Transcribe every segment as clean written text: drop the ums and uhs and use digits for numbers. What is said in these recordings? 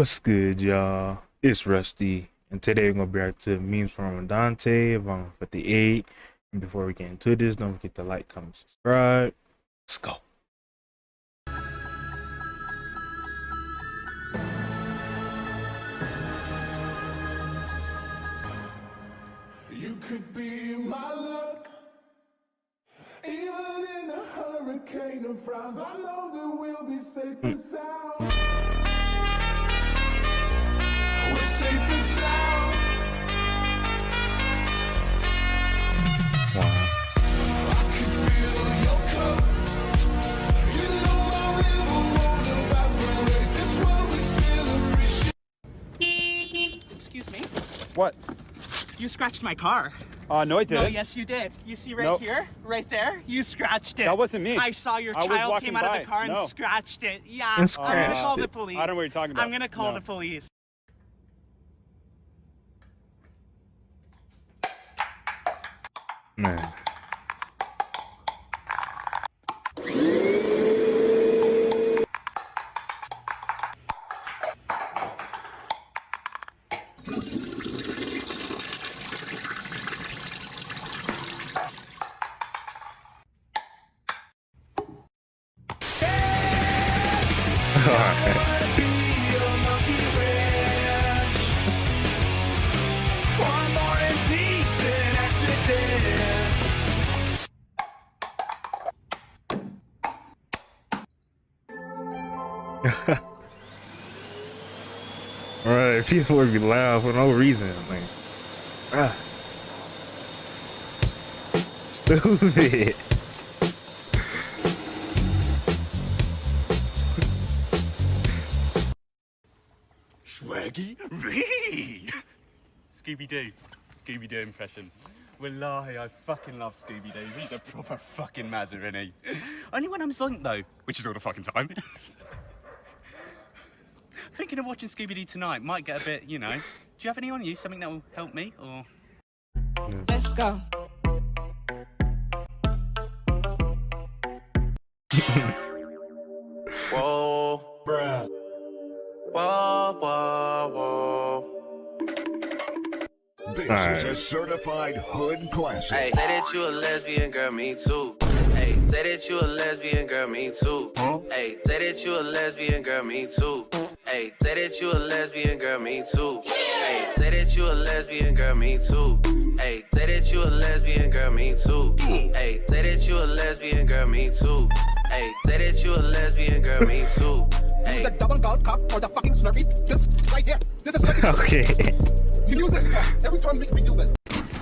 What's good, y'all? It's Rusty, and today we're gonna be reacting to memes from Dante of 58. And before we get into this, don't forget to like, comment, subscribe. Let's go. You could be my luck, even in a hurricane of frowns. I know that we'll be safe and sound. We're safe and sound. Wow. I can feel your cup. You know my river won't evaporate. This world we still appreciate. Excuse me. What? You scratched my car. No, I didn't. No, yes, you did. You see right Nope. here? Right there? You scratched it. That wasn't me. I saw your I was child walking came out of by. the car and No. scratched it. Yeah, And I'm gonna call scratched the it. police. I don't know what you're talking about. I'm gonna call No. the police. Man. Alright, people would be loud for no reason. Like, stupid. Swaggy? Scooby-Doo. Scooby-Doo impression. Wallahi, I fucking love Scooby-Doo. He's a proper fucking mazza, isn't he? Only when I'm zonked, though, which is all the fucking time. Thinking of watching Scooby-Doo tonight. Might get a bit, you know. Do you have any on you? Something that will help me, or...? Let's go. Whoa, Bruh. whoa, whoa, whoa. This Alright. is a certified hood classic. Hey, say that you a lesbian, girl, me too. Hey, say that you a lesbian, girl, me too. Hey, say that you a lesbian, girl, me too. Hey, say that you a lesbian, girl, me too. Hey, say that you a lesbian, girl, me too. Hey, say that you a lesbian, girl, me too. Hey, say that you a lesbian, girl, me too. Hey, say that you a lesbian, girl, me too. Hey. The double gold cup or the fucking Slurpee. This right here. This is Slurpee. Okay. You use this every time we do this.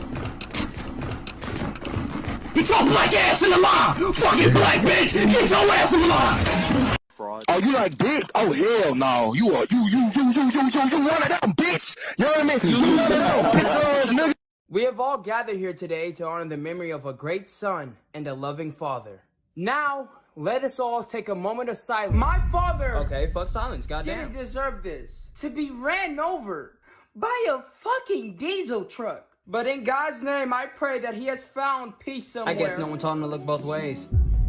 Get your black ass in the line! Fucking black bitch! Get your ass in the line! Oh, you like dick? Oh, hell no. You one of them, bitch. You know what I mean? You one of them, bitch ass nigga. We have all gathered here today to honor the memory of a great son and a loving father. Now, let us all take a moment of silence. My father! Okay, fuck silence, goddamn. Didn't deserve this. To be ran over by a fucking diesel truck. But in God's name, I pray that he has found peace somewhere. I guess no one told him to look both ways.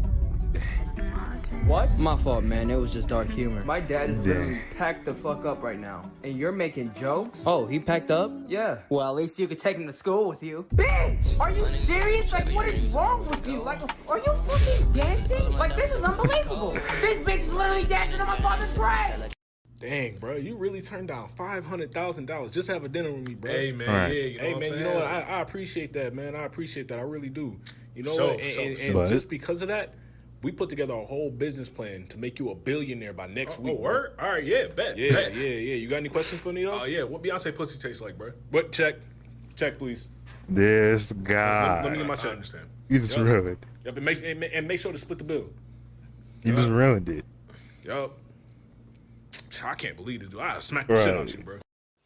What? My fault, man. It was just dark humor. My dad is literally packed the fuck up right now. And you're making jokes? Oh, he packed up? Yeah. Well, at least you could take him to school with you. Bitch! Are you serious? Like, what is wrong with you? Like, are you fucking dancing? Like, this is unbelievable. This bitch is literally dancing on my father's grave. Dang, bro, you really turned down $500,000 just to have a dinner with me, bro. Hey, man, Right. yeah, you know Hey, what I'm man, saying? you know what? I appreciate that, man. I appreciate that. I really do. You know Sure, what? sure. And just because of that, we put together a whole business plan to make you a billionaire by next week. Oh, word? All right, yeah, bet. Yeah, bet. yeah. You got any questions for me, though? Oh, yeah, what Beyonce pussy tastes like, bro? What? Check, please. This guy. Let me get my I check. understand. You just ruined. Yep, and make sure to split the bill. You just ruined it. Yup. I can't believe this, dude. I smacked the shit out of you, bro.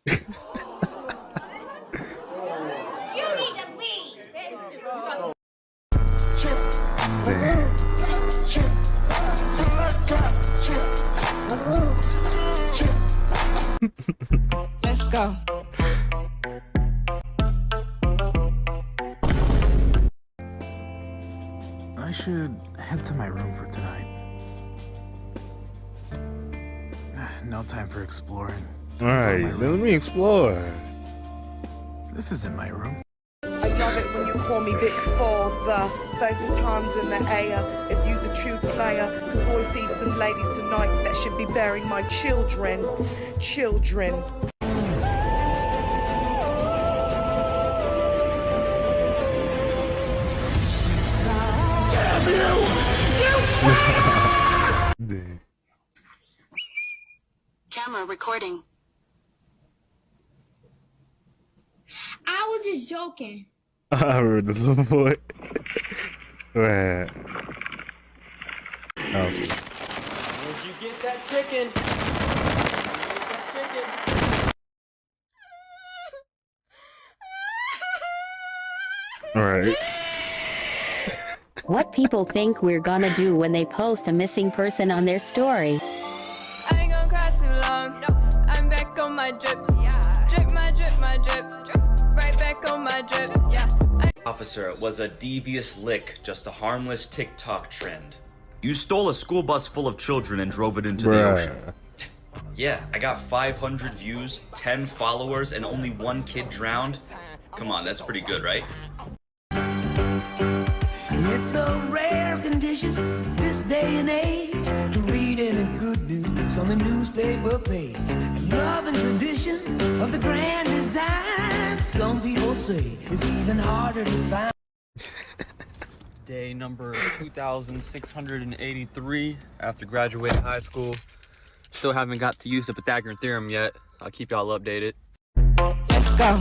Let's go. I should head to my room for tonight. No time for exploring. All right, let me explore. This isn't my room. I love it when you call me Big Father. Faces hands in the air. If you's a true player, cause I see some ladies tonight that should be bearing my children. Children. Camera recording. I was just joking. I heard the little boy. Right. Oh. Did you get that chicken? All right. What people think we're gonna do when they post a missing person on their story. I ain't gonna cry too long. I'm back on my drip. Drip my drip, my drip. Right back on my drip. Yeah. Officer, it was a devious lick, just a harmless TikTok trend. You stole a school bus full of children and drove it into the ocean. Yeah, I got 500 views, 10 followers, and only 1 kid drowned. Come on, that's pretty good, right? It's a rare condition this day and age to read any good news on the newspaper page. Love and tradition of the grand design, some people say, is even harder to find. Day number 2,683 after graduating high school. Still haven't got to use the Pythagorean theorem yet. I'll keep y'all updated. Let's go.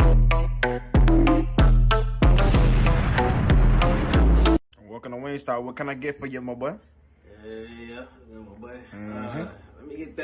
Walking on Wingstop, what can I get for you, my boy? Yeah, my boy. Let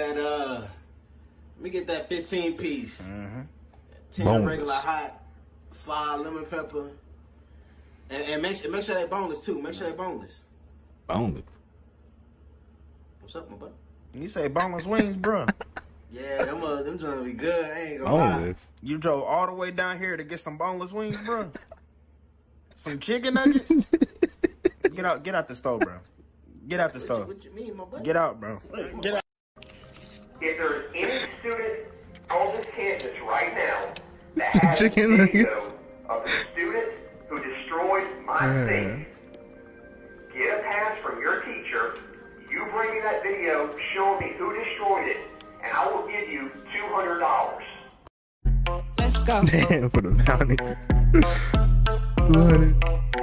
me get that 15 piece. 10 Boneless. regular hot, 5 lemon pepper, and make sure they boneless too. Make sure they boneless. Boneless. What's up, my boy? You say boneless wings, bro? Yeah, them trying to be good. I ain't gonna lie. You drove all the way down here to get some boneless wings, bro? Some chicken nuggets? Get out the stove, bro. Get out the stove. What you mean, my boy? Get out, bro. Get out. If there's any student on this campus right now that has a Chicken video nuggets. of the student who destroyed my safe, get a pass from your teacher. You bring me that video, show me who destroyed it, and I will give you $200. Let's go. Damn, for the bounty. 200.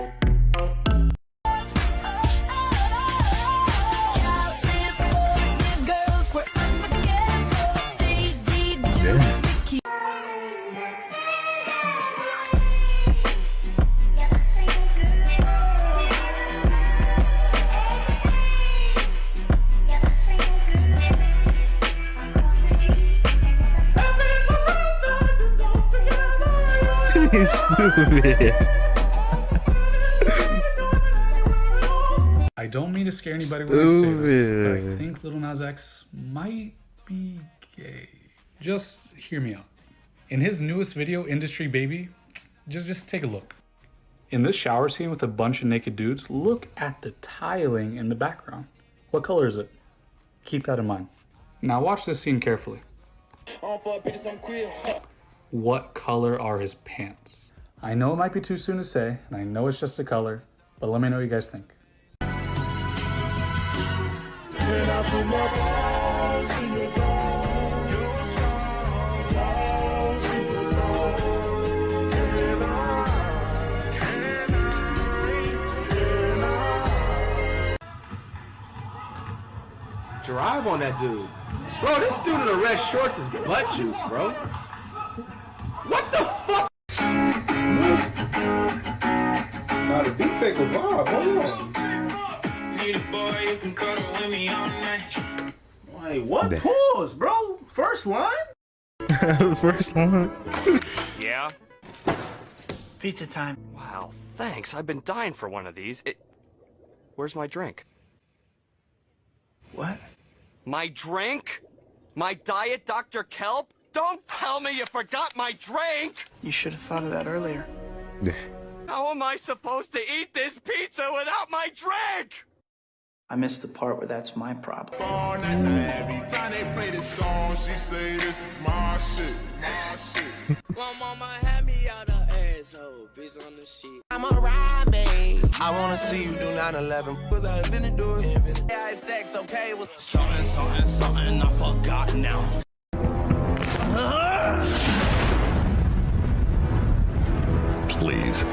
He's stupid. I don't mean to scare anybody when I say this, but I Stupid. think Lil Nas X might be gay. Just hear me out. In his newest video, Industry Baby, just take a look. In this shower scene with a bunch of naked dudes, look at the tiling in the background. What color is it? Keep that in mind. Now watch this scene carefully. What color are his pants? I know it might be too soon to say, and I know it's just a color, but let me know what you guys think. Drive on that dude. Bro, this dude in the red shorts is butt juice, bro. What the fuck? Got a deep fake with Bob. Hold on. Need a boy you can cuddle with me all night. Wait, what? Pause, bro. First line? First one. Yeah? Pizza time. Wow, thanks. I've been dying for one of these. Where's my drink? What? My drink? My Diet Dr. Kelp? Don't tell me you forgot my drink! You should have thought of that earlier. How am I supposed to eat this pizza without my drink? I missed the part where that's my problem. Every time they play this song, she say this is my shit. My mama had me out her asshole, bitch on the shit. I'm a ride, babe. I wanna see you do 9/11. Cause I've been doing it. Yeah, sex, okay? Something, I forgot now. Please.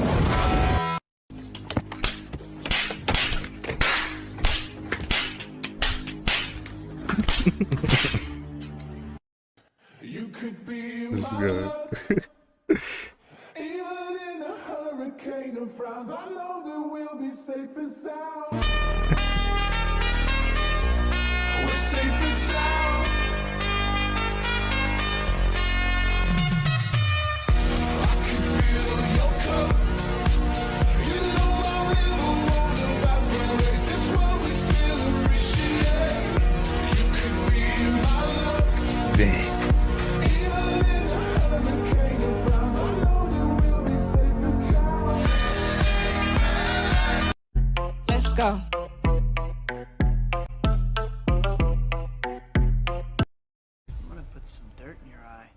You could be This is my good. love. Even in a hurricane of frowns, I know that we'll be safe and sound. We're safe and sound. I can feel your cup. You know I really won't evaporate. This world we still appreciate. You could be my love. Dang. Let's go. I'm gonna put some dirt in your eye.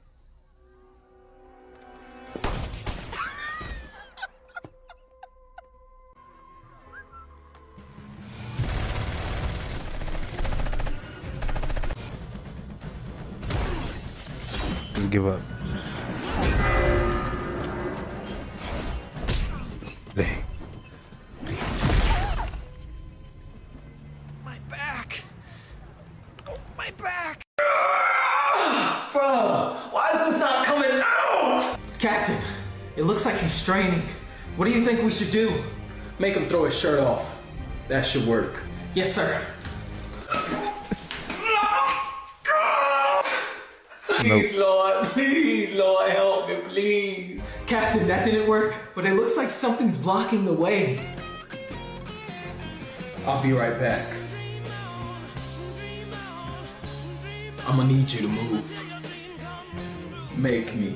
Just give up. Dang. My back! Oh, my back! Bro, why is this not coming out? Captain, it looks like he's straining. What do you think we should do? Make him throw his shirt off. That should work. Yes, sir. Please, Lord, help me, please. Captain, that didn't work, but it looks like something's blocking the way. I'll be right back. I'm gonna need you to move. Make me.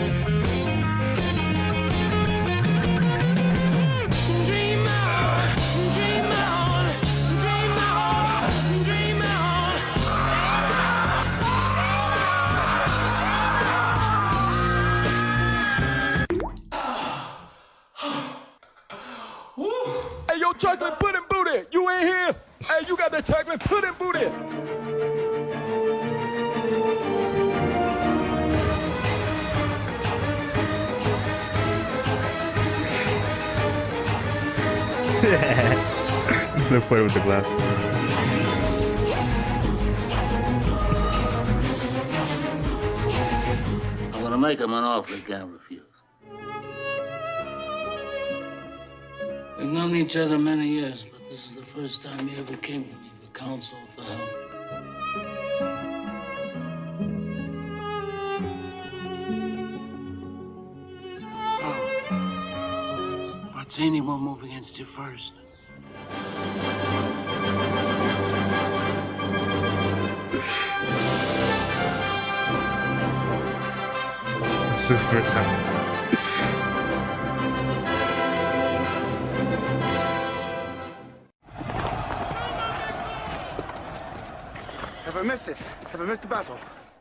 Hey, yo, chocolate pudding booty, you in here? Hey, you got that chocolate pudding booty. They're playing with the glass. I'm gonna make him an offer he can't refuse. We've known each other many years, but this is the first time he ever came to me for counsel, for help. Oh. Martini will move against you first. Super tough. Have I missed it? Have I missed the battle?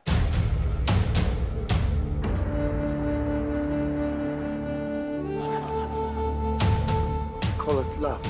Call it love.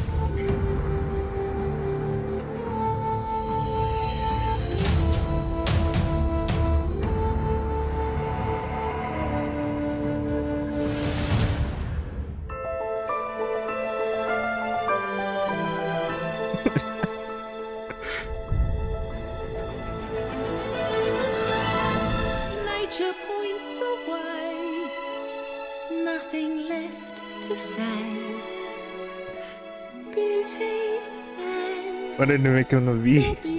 Nature points the way, nothing left to say. Beauty and Why didn't they make him the beats?